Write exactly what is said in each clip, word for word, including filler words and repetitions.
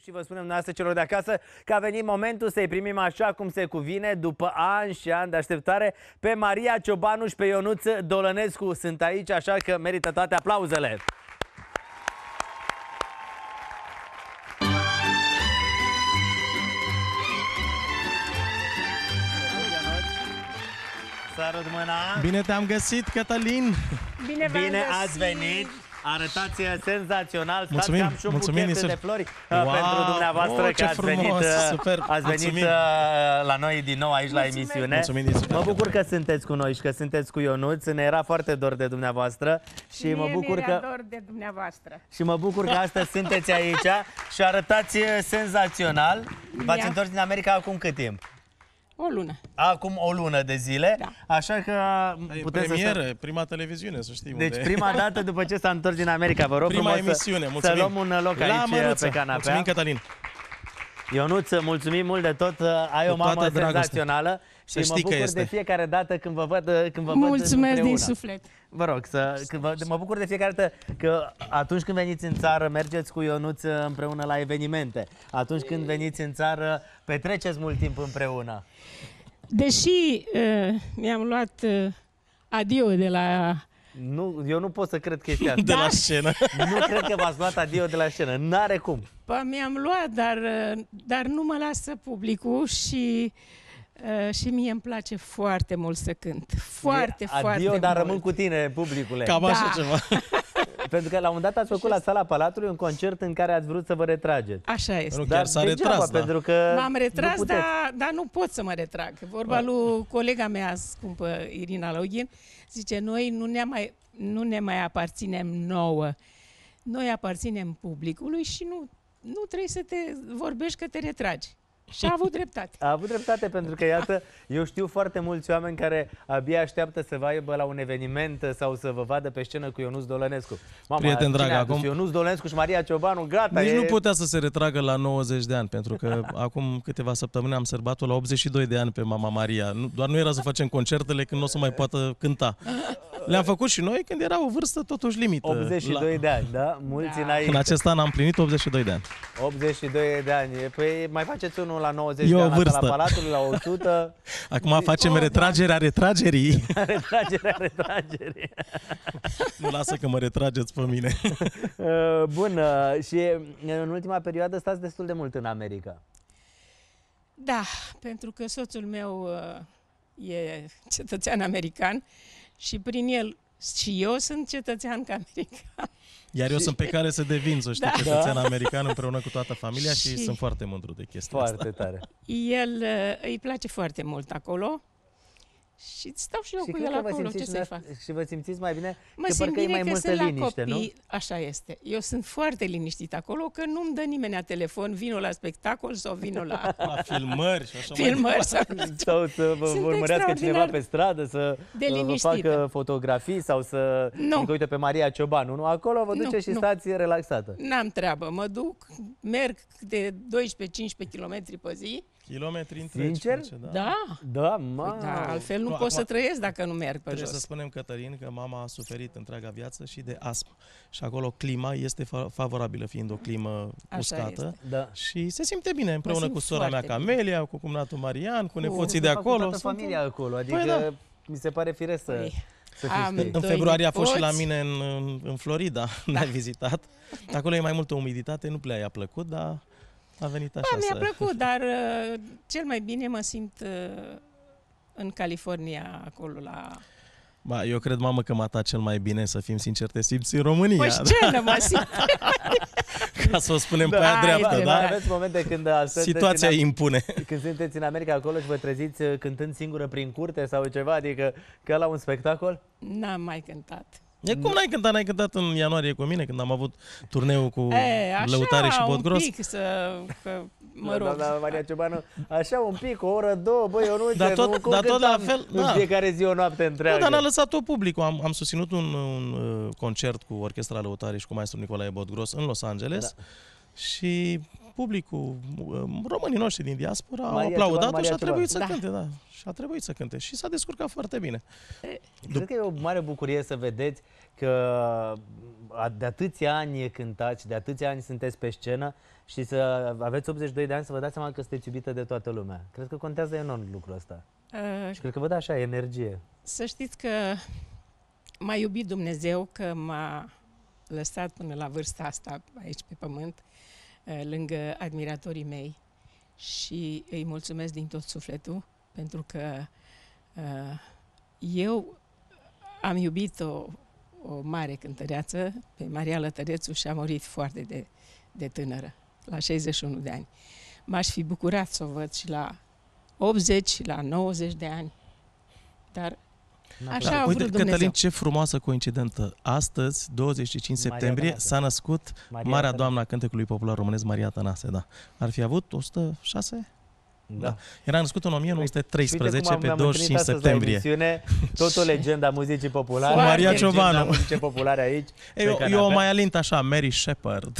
și vă spunem dumneavoastră celor de acasă că a venit momentul să-i primim așa cum se cuvine, după ani și ani de așteptare, pe Maria Ciobanu și pe Ionuț Dolănescu. Sunt aici, așa că merită toate aplauzele. Sărut mâna. Bine te-am găsit, Cătălin! Bine, Bine ați venit! Arătați senzațional. Stați mulțumim, că am și un mulțumim, buchet de flori wow, pentru dumneavoastră, oh, că ați frumos, venit, super, ați venit la noi din nou aici mulțumim. la emisiune. Mulțumim din mă bucur că sunteți cu noi și că sunteți cu Ionuț. Ne era foarte dor de dumneavoastră și Mie mă bucur că dor de dumneavoastră. și mă bucur că astăzi sunteți aici și arătați senzațional. V-ați întors din America acum cât timp? O lună. Acum o lună de zile, da. Așa că puteți premieră, să... prima televiziune, să știm. Deci unde prima dată după ce s-a întors din America, vă rog prima frumos emisiune, să, mulțumim. să luăm un loc la aici măruță. pe canapea. Mulțumim, Cătălin. Ionuț, mulțumim mult de tot, ai Cu o mamă toată dragostea. senzațională și Să mă știi că bucur este. de fiecare dată când vă văd, când vă văd Mulțumesc împreună. din suflet. Vă rog, să, când vă, mă bucur de fiecare dată că atunci când veniți în țară, mergeți cu Ionuț împreună la evenimente. Atunci când veniți în țară, petreceți mult timp împreună. Deși uh, mi-am luat uh, adio de la... Nu, eu nu pot să cred chestia asta. De la scenă. Nu cred că v-ați luat adio de la scenă. N-are cum. Păi mi-am luat, dar, uh, dar nu mă lasă publicul și... Uh, și mie îmi place foarte mult să cânt. Foarte, E foarte adio, mult. dar rămân cu tine, publicule. Cam Da. așa ceva. Pentru că la un moment dat ați făcut la Sala Palatului un concert în care ați vrut să vă retrageți. Așa este. Nu, chiar s-a degeaba, retras, da. pentru că M-am retras, nu puteți. dar, dar nu pot să mă retrag. Vorba lui colega mea scumpă, Irina Login, zice, noi nu ne mai, nu ne mai aparținem nouă. Noi aparținem publicului și nu, nu trebuie să te vorbești că te retragi. Și a avut dreptate. A avut dreptate, pentru că, iată, eu știu foarte mulți oameni care abia așteaptă să vă aibă la un eveniment sau să vă vadă pe scenă cu Ionuț Dolănescu. Mama, Prieten drag, cine a adus? acum- Ionuț Dolănescu și Maria Ciobanu, gata. Nici e... nu putea să se retragă la nouăzeci de ani, pentru că acum câteva săptămâni am sărbat-o la optzeci și doi de ani pe mama Maria. Nu, doar nu era să facem concertele când nu o să mai poată cânta. Le-am făcut și noi când era o vârstă totuși limită. optzeci și doi La... de ani, da? Mulți Da. înainte. În acest an am plinit optzeci și doi de ani. optzeci și doi de ani. Păi mai faceți unul la nouăzeci E de o ani la vârstă. Sala Palatului, la o sută. Acum facem Oh, retragerea retragerii. Retragerea, retragerii. Nu lasă că mă retrageți pe mine. Uh, Bun, uh, și în ultima perioadă stați destul de mult în America. Da, pentru că soțul meu uh, e cetățean american și prin el și eu sunt cetățean american. Iar eu sunt pe care să devin, să știi, Da. cetățean american împreună cu toată familia și, Și- sunt foarte mândru de chestia Foarte asta. tare. El uh, îi place foarte mult acolo și stau și eu Și cu cred el că vă acolo, ce simțiți să-i dumneavoastră- fac? și vă simțiți mai bine, Mă că simt parcă e bine mai că multă sunt la liniște, copii, așa este. Eu sunt foarte liniștit acolo, că nu-mi dă nimeni la telefon, vino la spectacol sau vino la La filmări și așa mai filmări. Sau... nu? Sau să vă Sunt urmărească cineva extraordinar pe stradă, să de uh, vă liniștită. facă fotografii sau să... Nu. Adică, uite, pe Maria Ciobanu, nu? Acolo vă Nu, duceți și nu. stați relaxată. N-am treabă, mă duc, merg de doisprezece cincisprezece kilometri pe zi. Kilometri întregi. Sincer? face, da. Da, Da, păi mă. da, altfel nu Nu, pot acum- să trăiesc dacă nu merg pe Trebuie să jos. spunem, Cătălin, că mama a suferit întreaga viață și de astmă. Și acolo clima este fa- favorabilă, fiind o climă Așa uscată. Da. Și se simte bine împreună simt cu sora mea foarte bine. Camelia, cu cumnatul Marian, cu nepoții De de fapt, cu acolo. toată Sunt- familia acolo, adică Păi da. mi se pare firesc să, Păi, să am fiți. În doi februarie a fost și la nepoți. mine în, în, în Florida, ne-a vizitat. Acolo e mai multă umiditate, nu prea i-a plăcut, dar a venit așa Da, mi-a să... plăcut, dar uh, cel mai bine mă simt uh, în California, acolo la... Ba, eu cred, mamă, că mata cel mai bine, să fim sinceri, te simți în România. Păi scenă mă simt. Ca să o spunem pe Da, aia ai dreaptă, dreptate. da? Dar aveți momente când uh, sunteți Situația în, impune. când sunteți în America acolo și vă treziți uh, cântând singură prin curte sau ceva, adică ca la un spectacol? N-am mai cântat. E cum n-ai cântat? N-ai cântat în ianuarie cu mine, când am avut turneul cu E, așa, Lăutare și un Bodgros? pic să... Că, mă rog. Doamna Maria Ciobanu, așa un pic, o oră, două, băi, eu nu Dar tot- nu, cum dar tot la cântam fel, în da. fiecare zi o noapte Nu, întreagă. dar n-a lăsat-o publicul. Am, am susținut un, un uh, concert cu Orchestra Lăutare și cu maestru Nicolae Bodgros în Los Angeles. Da. Și publicul, românii noștri din diaspora au Maria aplaudat-o Cioban, și a Maria trebuit Cioban. să Da. cânte, da. Și a trebuit să cânte. Și s-a descurcat foarte bine. Cred că e o mare bucurie să vedeți că de atâția ani cântați, de atâția ani sunteți pe scenă și să aveți optzeci și doi de ani să vă dați seama că sunteți iubită de toată lumea. Cred că contează enorm lucrul ăsta. Uh, Și cred că vă dă așa energie. Să știți că m-a iubit Dumnezeu, că m-a lăsat până la vârsta asta aici pe pământ, uh, lângă admiratorii mei, și îi mulțumesc din tot sufletul, pentru că uh, eu am iubit o, o mare cântăreață, pe Maria Lătărețu, și a murit foarte de, de tânără, la șaizeci și unu de ani. M-aș fi bucurat să o văd și la optzeci, și la nouăzeci de ani, dar așa a vrut Uite, Dumnezeu. Cătălin, ce frumoasă coincidentă. Astăzi, douăzeci și cinci Maria septembrie, Tănase. s-a născut Maria Marea Tănase. Doamna a cântecului popular românesc, Maria Tănase, da. Ar fi avut o sută șase? Da. Era născut în o mie nouă sute Și uite treisprezece, cum am- pe ne-am douăzeci și cinci întâlnit astăzi la septembrie. emisiune, tot o legendă a muzicii populare. Foarte Maria Legenda Ciobanu. muzicii populare aici. pe Eu, eu canapea. o mai alint așa, Mary Shepard.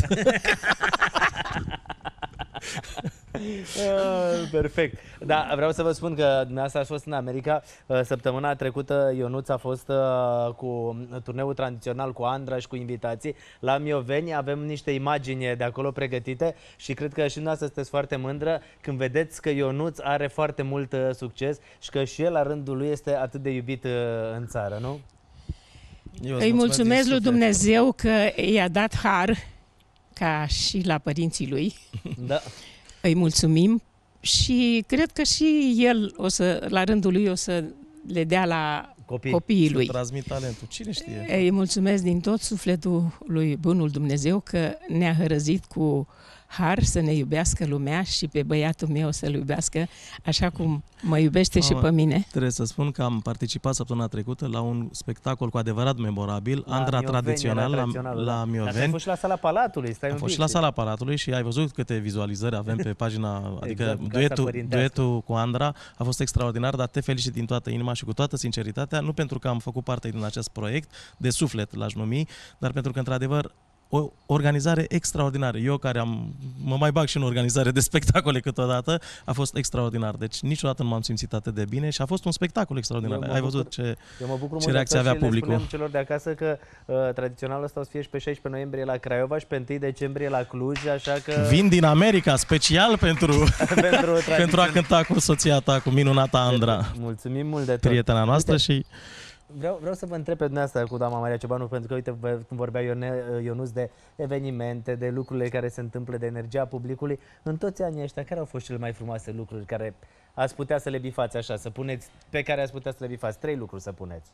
Uh, perfect. Da, vreau să vă spun că dumneavoastră ați fost în America. Uh, Săptămâna trecută Ionuț a fost uh, cu turneul tradițional cu Andra și cu invitații la Mioveni. Avem niște imagini de acolo pregătite și cred că și dumneavoastră sunteți foarte mândră când vedeți că Ionuț are foarte mult uh, succes și că și el la rândul lui este atât de iubit uh, în țară, nu? Eu îți Îi din mulțumesc lui suflet. Dumnezeu că i-a dat har, ca și la părinții lui. Da. Îi mulțumim și cred că și el, o să, la rândul lui, o să le dea la Copii. copiii Să lui. transmit talentul. Cine știe? Îi mulțumesc din tot sufletul lui bunul Dumnezeu că ne-a hărăzit cu har să ne iubească lumea și pe băiatul meu să-l iubească așa cum mă iubește și Mamă, pe mine. Trebuie să spun că am participat săptămâna trecută la un spectacol cu adevărat memorabil, La Andra Mioveni, tradițional, era la, tradițional, la da. Dar ai Mioveni. fost și la sala Palatului, stai Am un fost pic. și la sala Palatului și ai văzut câte vizualizări avem pe pagina, adică Exact, Casa duetul, Părintească. duetul cu Andra a fost extraordinar, dar te felicit din toată inima și cu toată sinceritatea, nu pentru că am făcut parte din acest proiect, de suflet l-aș numi, dar pentru că, într-adevăr, o organizare extraordinară. Eu care am, mă mai bag și în organizare de spectacole câteodată, a fost extraordinar. Deci niciodată nu m-am simțit atât de bine și a fost un spectacol extraordinar. Eu mă Ai bucur- văzut ce... Eu mă bucur Ce mult reacție de tot avea și le publicul? spuneam celor de acasă că uh, tradiționalul ăsta o să fie și pe șaisprezece noiembrie la Craiova și pe întâi decembrie la Cluj, așa că Vin din America special pentru, pentru, pentru a cânta cu soția ta, cu minunata Andra, Mulțumim mult de tot. prietena noastră. Uite, Și Vreau, vreau să vă întreb pe dumneavoastră cu doamna Maria Ciobanu, pentru că, uite, vă- când vorbea Ione, Ionuț de evenimente, de lucrurile care se întâmplă, de energia publicului, în toți anii ăștia, care au fost cele mai frumoase lucruri care ați putea să le bifați așa, să puneți, pe care ați putea să le bifați? Trei lucruri să puneți.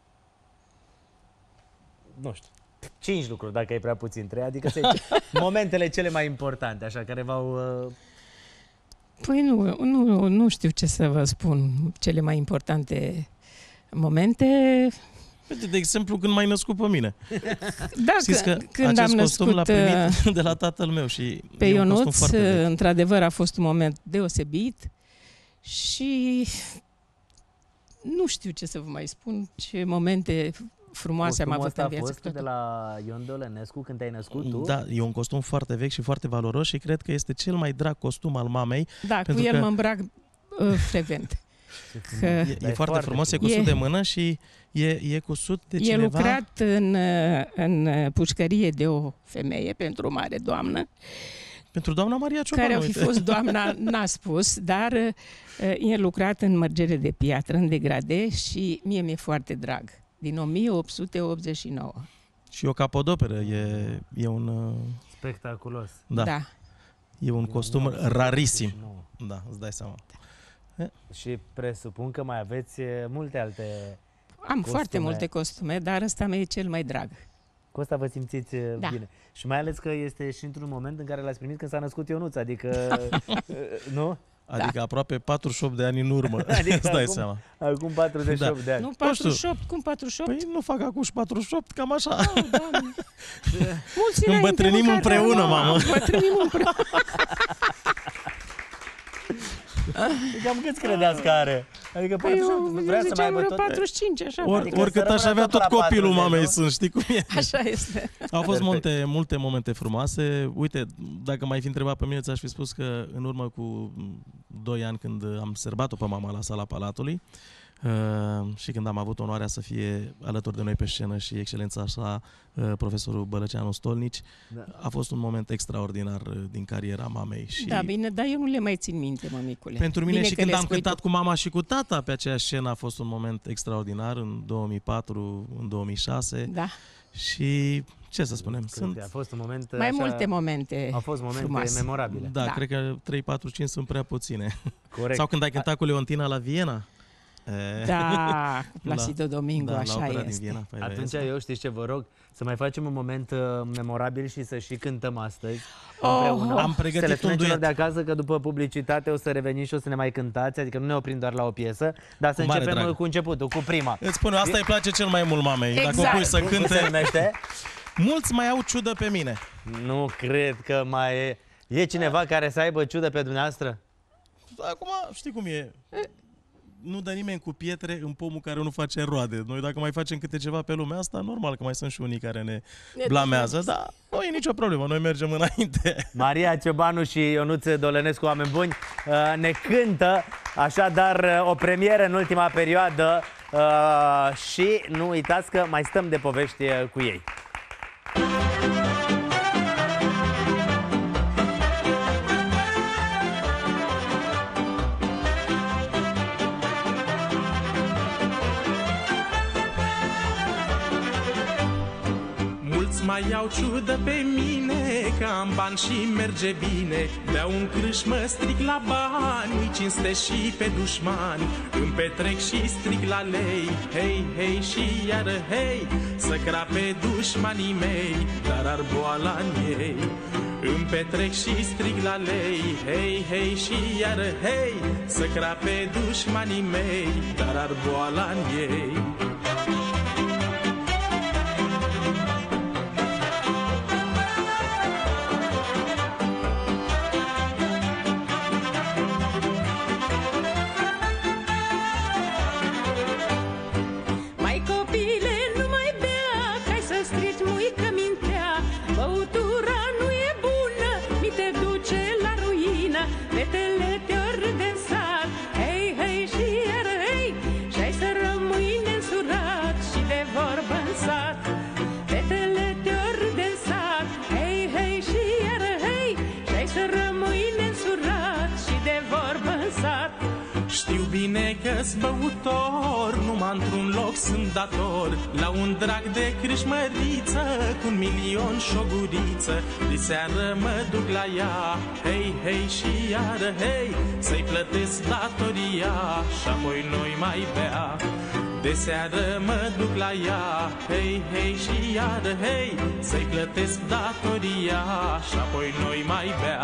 Nu știu. Cinci lucruri, dacă e prea puțin, trei, adică să momentele cele mai importante, așa, care v-au... Uh, Păi nu, nu, nu știu ce să vă spun, cele mai importante momente. uite, de exemplu, când m-ai născut pe mine. Da, Știți că când acest am costum l-a născut uh, primit de la tatăl meu și pe e un costum Ionuț, foarte vechi. într-adevăr a fost un moment deosebit și nu știu ce să vă mai spun, ce momente frumoase am costumul avut ăsta în a viață. fost de la Ion Dolănescu când te-ai născut tu? Da, e un costum foarte vechi și foarte valoros și cred că este cel mai drag costum al mamei. Da, cu pentru el că- mă îmbrac uh, frecvent. Că E, Da, e e foarte foarte frumos, e frumos. cusut E- de mână și e, e cusut de E cineva... lucrat în, uh, în pușcărie de o femeie pentru o mare doamnă, Pentru doamna Maria Ciobanu. care au fi uite. fost doamna, n-a spus, dar uh, e lucrat în mărgere de piatră, în degrade, și mie mi-e foarte drag. Din o mie opt sute optzeci și nouă. Și o capodoperă, e, e un... uh, Spectaculos. Da, Da. e un costum rarisim. Da, îți dai seama. Și presupun că mai aveți e, multe alte... Am Costume. foarte multe costume, dar ăsta mi-e cel mai drag. Cu asta vă simțiți e, Da. bine. Și mai ales că este și într-un moment în care l-ați primit când s-a născut Ionuț, adică... e, nu? Adică aproape patruzeci și opt de ani în urmă, Adică îți dai acum- seama. Acum patruzeci și opt Da. de ani. Nu, patruzeci și opt, cum patruzeci și opt? Păi nu fac acum și patruzeci și opt, cam așa. Oh, Doamne. Mulți înainte, Îmbătrânim măcar, împreună, dar nu, mamă. Îmbătrânim împreună. Cam câți credeți că are? Adică Păi eu, vrea eu să mai ziceam aibă vreo tot... patruzeci și cinci, așa. Or, Adică oricât să aș rămână avea tot tot la copilul patruzeci, mamei, nu? sunt, știi cum e. Așa este. Au fost Perfect. multe, multe momente frumoase. Uite, dacă m-ai fi întrebat pe mine, ți-aș fi spus că în urmă cu doi ani, când am sărbat-o pe mama la Sala Palatului, Uh, și când am avut onoarea să fie alături de noi pe scenă și excelența sa, uh, profesorul Bălăceanu Stolnici, Da. a fost un moment extraordinar uh, din cariera mamei. Și Da, bine, dar eu nu le mai țin minte, mămicule. pentru mine Bine și că când le am spui cântat tu. cu mama și cu tata pe aceeași scenă a fost un moment extraordinar în două mii patru, în două mii șase Da, și ce să spunem, Sunt... sunt A fost un moment mai așa... multe momente Au fost momente frumoase. memorabile. da, Da. cred că trei, patru, cinci sunt prea puține. Corect. Sau când ai cântat cu Leontina la Viena. E, Da, cu Placido Domingo, da, la așa opera din este. Viena. Păi, Atunci vezi? eu știți ce vă rog? Să mai facem un moment uh, memorabil și să și cântăm astăzi Oh, împreună. am pregătit să le un spunem celor duet. de acasă că după publicitate o să revenim și o să ne mai cântați, adică nu ne oprim doar la o piesă, dar să Cu mare începem drag. cu începutul, cu prima. Îți spun eu, asta îi place cel mai mult mamei. Dacă o Exact. pui să Cum se cânte, numește? mulți mai au ciudă pe mine. Nu cred că mai e. E cineva care să aibă ciudă pe dumneavoastră? Acum, știi cum e? Nu dă nimeni cu pietre în pomul care nu face roade. Noi dacă mai facem câte ceva pe lumea asta, normal că mai sunt și unii care ne blamează, dar nu e nicio problemă, noi mergem înainte. Maria Ciobanu și Ionuț Dolenescu, oameni buni, uh, ne cântă, așadar uh, o premieră în ultima perioadă uh, și nu uitați că mai stăm de povești uh, cu ei. Mulți mai iau ciudă pe mine, că am bani și merge bine. Beau un crâș, mă stric la bani, îi cinste și pe dușmani. Îmi petrec și stric la lei, hei, hei și iară hei, să crape dușmanii mei, dar ar boala-n ei. Îmi petrec și strig la lei, hei, hei și iară hei, să crape dușmanii mei, dar ar boala-n ei. Mai copile, nu mai bea, că ai să strici muică mintea. Băutura nu e bună, mi te duce la ruină. Fetele te-or râde în sat, hei, hei și iar hei, și-ai să rămâi nensurat și de vorbă în sat. Fetele te-or râde în sat, hei, hei și iar hei, și-ai să rămâi nensurat și de vorbă în sat. Știu bine că-s băutor, numai într-un loc sunt dator. La un drag de crâșmăriță, cu un milion și o guriță. De seară mă duc la ea, hei, hei și iară hei, să-i plătesc datoria și apoi noi mai bea. De seară mă duc la ea, hei, hei și iară hei, să-i plătesc datoria și apoi noi mai bea.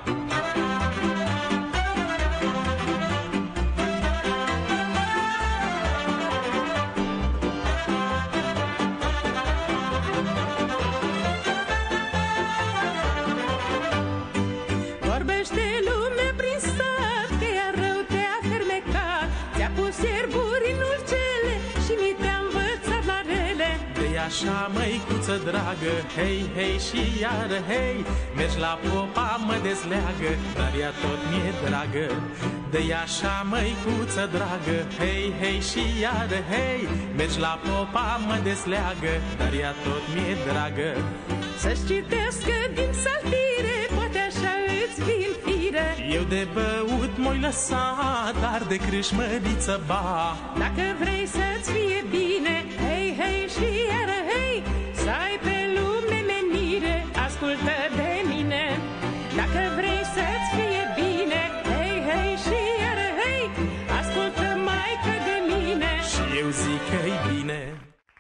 Vorbește lumea prin sat, că ea rău te-a fermecat. Ți-a pus ierburi în ulcele și mi te-a învățat la rele. De așa, măicuță dragă, hei, hei și iară hei, mergi la popa, mă dezleagă, dar ea tot mi-e dragă. De așa, măicuță dragă, hei, hei și iară hei, mergi la popa, mă dezleagă, dar ea tot mi-e dragă. Să-și citească din saltire, poate așa îți vin fire. Eu de băut m-oi lăsat, dar de crâșmăriță ba. Dacă vrei să-ți fie bine, hei, hei și iară hei, să ai pe lume menire, ascultă de mine. Dacă vrei să-ți fie bine, hei, hei și iară hei, ascultă maică de mine. Și eu zic că-i bine.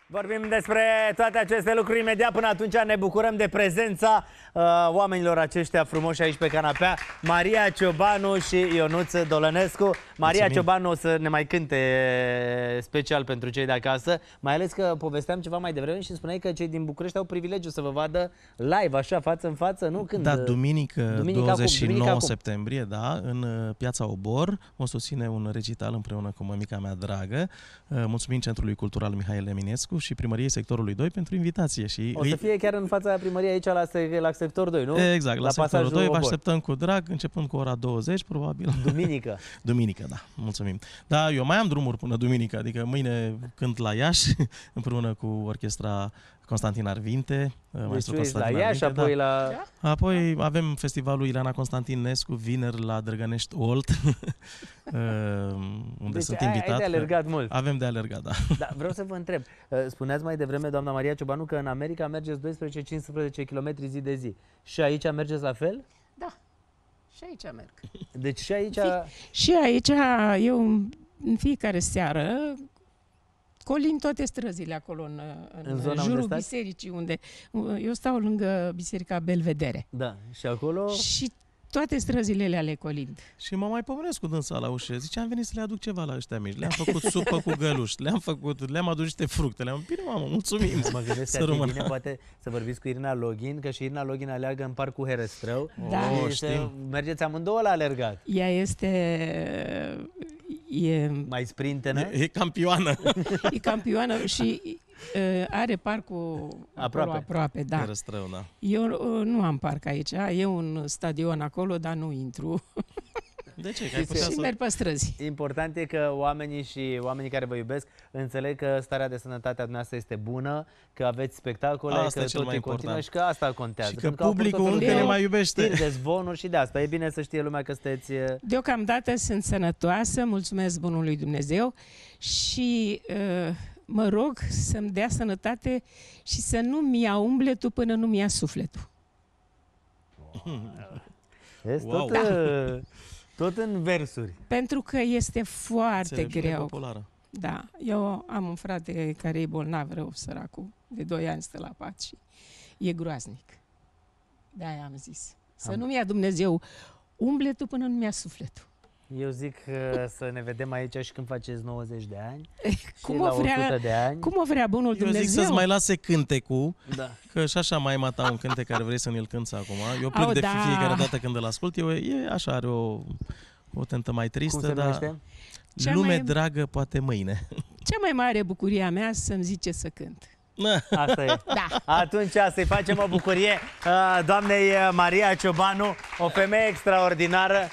Vorbim despre toate aceste lucruri imediat. Până atunci ne bucurăm de prezența uh, oamenilor aceștia frumoși aici pe canapea. Maria Ciobanu și Ionuț Dolănescu. Maria Mulțumim. Ciobanu o să ne mai cânte special pentru cei de acasă. Mai ales că povesteam ceva mai devreme și spuneai că cei din București au privilegiu să vă vadă live, așa, față în față, nu? Când... Da, duminică, Duminica douăzeci și nouă Duminica septembrie, da, în Piața Obor. O susține un recital împreună cu mămica mea dragă. Mulțumim Centrului Cultural Mihail Eminescu și Primăriei Sectorului doi pentru invitație. Și o să fie chiar în fața primăriei aici la, la sector doi, nu? Exact, la, la sectorul doi. Vă așteptăm cu drag, începând cu ora douăzeci, probabil. Duminică. Duminică, da. Mulțumim. Da, eu mai am drumuri până duminică, adică mâine cânt la Iași, împreună cu orchestra Constantin Arvinte. Deci la Iași, da. apoi la... Apoi avem festivalul Ileana Constantinescu, vineri la Drăgănești Olt, unde deci sunt ai, invitat. ai de alergat mult. Avem de alergat, da. Da. Vreau să vă întreb, spuneați mai devreme, doamna Maria Ciobanu, că în America mergeți doisprezece cincisprezece kilometri zi de zi. Și aici mergeți la fel? Da. Și aici merg. Deci și aici... Și aici eu în fiecare seară colin toate străzile acolo în, în, în zona jurul unde bisericii, unde eu stau lângă Biserica Belvedere. Da, și acolo... Și toate străzile le colind. Și mă mai pomenesc cu dânsa la ușă. Zice, am venit să le aduc ceva la ăștia mici. Le-am făcut supă cu găluși, le-am făcut, le-am adus niște fructe. Le-am bine, mamă, mulțumim. Mă gândesc că bine poate să vorbiți cu Irina Login, că și Irina Login aleargă în parcul Herăstrău. Da. Oh, știm. Mergeți amândouă la alergat. Ea este... E, mai sprintenă? E, e campioană. E campioană și uh, are parcul aproape, aproape da. Herăstrău, da. Eu uh, nu am parc aici, e un stadion acolo, dar nu intru. De ce? Că ai putea și să... merg pe străzi. Important e că oamenii și oamenii care vă iubesc înțeleg că starea de sănătate a dumneavoastră este bună, că aveți spectacole, asta că tot e continuă și că asta contează. Și că publicul încă ne mai iubește. Știri de zvonuri și de asta. E bine să știe lumea că sunteți... Deocamdată sunt sănătoasă, mulțumesc bunului Dumnezeu și uh, mă rog să-mi dea sănătate și să nu mi ia umbletul până nu mi ia sufletul. Ești wow. tot... Da. Tot în versuri. Pentru că este foarte greu. Populară. Da. Eu am un frate care e bolnav rău, săracul. De doi ani stă la pat și e groaznic. De-aia am zis. Să am. nu-mi ia Dumnezeu umbletul până nu-mi ia sufletul. Eu zic uh, să ne vedem aici și când faceți nouăzeci de ani. Cum și o la vrea, o sută de ani. Cum o vrea bunul Eu Dumnezeu? zic să-ți mai lase cântecul, da. Că și așa mai mata un cântec care vrei să ne-l cânți acum. Eu plâng Au, de da. fiecare dată când îl ascult. Eu, e așa, are o, o tentă mai tristă, Cum se dar numește? lume mai... dragă poate mâine. Cea mai mare bucurie a mea să-mi zice să cânt. Asta e. Da. Atunci să-i facem o bucurie doamnei Maria Ciobanu, o femeie extraordinară,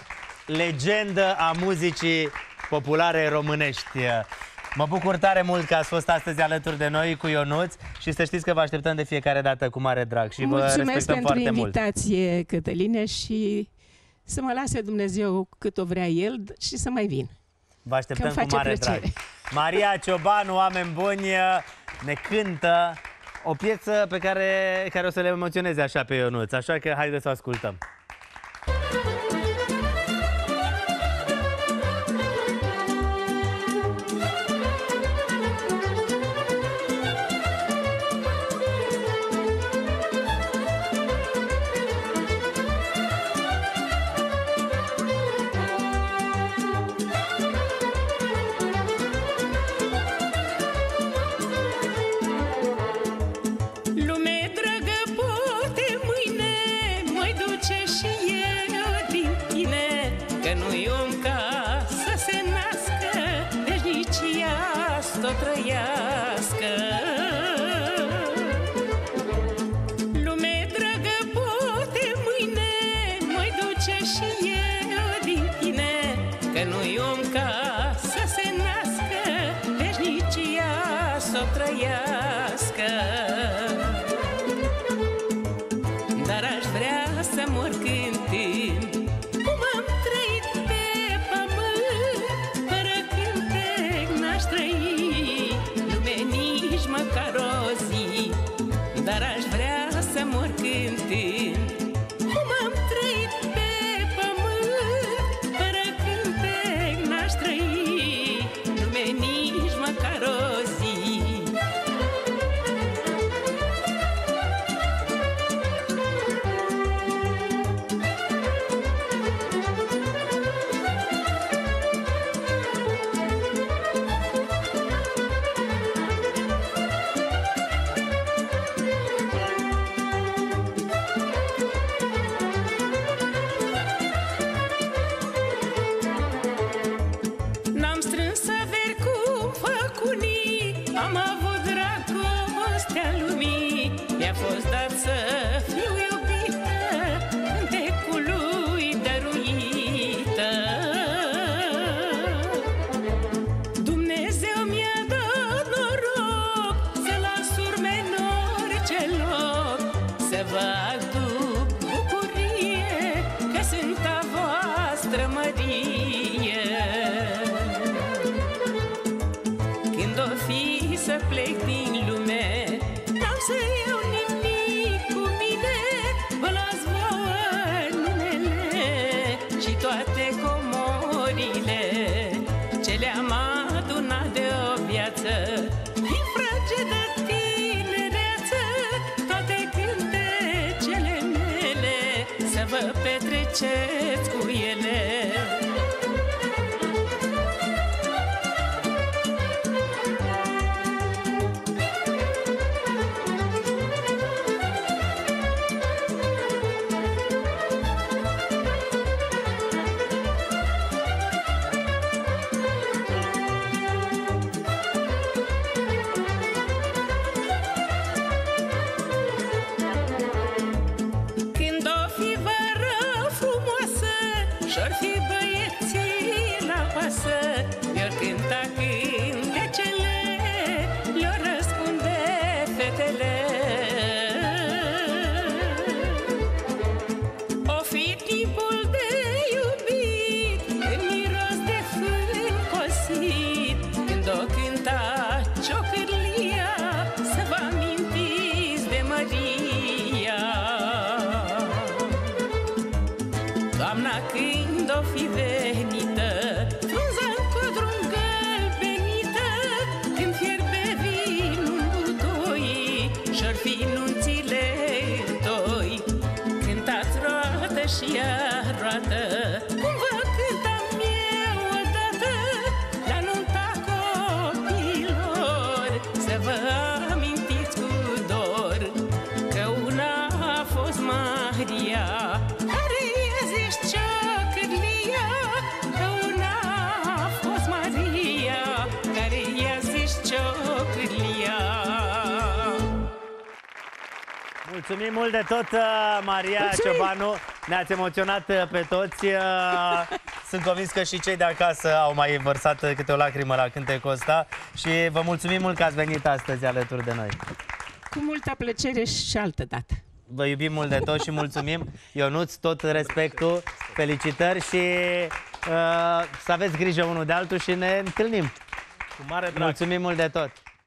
legendă a muzicii populare românești. Mă bucur tare mult că ați fost astăzi alături de noi cu Ionuț și să știți că vă așteptăm de fiecare dată cu mare drag și vă Mulțumesc respectăm pentru foarte invitație, mult. Cătăline, și să mă lase Dumnezeu cât o vrea El și să mai vin. Vă așteptăm Că-mi cu face mare plăcere. drag. Maria Ciobanu, oameni buni, ne cântă o piesă pe care, care o să le emoționeze așa pe Ionuț, așa că haideți să o ascultăm. Cum am trăit pe pământ, fără cântec n-aș trăi. Marie. Când o fi să plec din lume, n-am să iau nimic cu mine, vă las vouă numele și toate comorile ce le-am adunat de o viață, din fragedă tinereață, toate cântecele mele, să vă petreceți cu ele. Când o fi vară frumoasă și-or fi băieții la pasă, mi-or cânta cântecele, le-or răspunde fetele. O fi timpul de iubit, în miros de fân cosit, când o cânta ciocârlia, să vă amintiți de Maria. Toamna când o fi venită, frunza-n codru îngălbenită, când fierbe vinul în butoi și-or fi nunțile întoi, cântați roată și iar roată, cum vă cântam eu odată la nunta copiilor, să vă amintiți cu dor că una a fost Maria, care e zici ciocârlia, că una a fost Maria, care e zici ciocârlia. Mulțumim mult de tot, Maria Mulțumim. Ciobanu. Ne-ați emoționat pe toți. Sunt convins că și cei de acasă au mai vărsat câte o lacrimă la cântecul ăsta. Și vă mulțumim mult că ați venit astăzi alături de noi. Cu multă plăcere și altă dată. Vă iubim mult de tot și mulțumim. Ionuț, tot respectul, felicitări și uh, să aveți grijă unul de altul și ne întâlnim. Cu mare drag. Mulțumim mult de tot.